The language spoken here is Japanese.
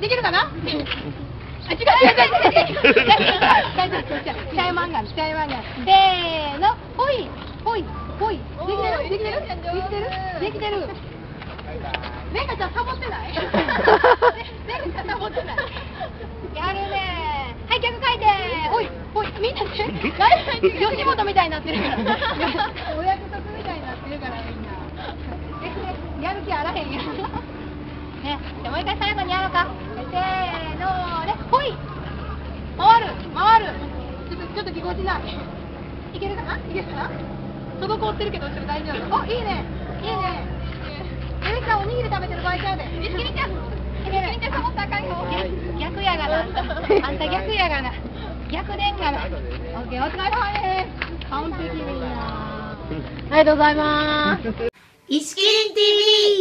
できるかな。あ、違う。チャイマンガン。せーの、ほい。できてる。レカちゃんサボってない？レカちゃんサボってない。やるね。はい、逆回転。ほい、みんなね。吉本みたいになってるから。お約束みたいになってるからみんな。やる気あらへんやん。ね、じゃもう一回最後にやろうか。せーので、ほい。回る。ちょっとぎこちない。いけるかな？滞ってるけど後ろ大丈夫。お、いいね。エリカおにぎり食べてる場合ちゃうで。みつきりちゃんサボったらあかんよ。逆やがな。あんた逆やがな。逆でんがな。オッケー、お疲れ様です。完璧みんな。ありがとうございます。 石切り TV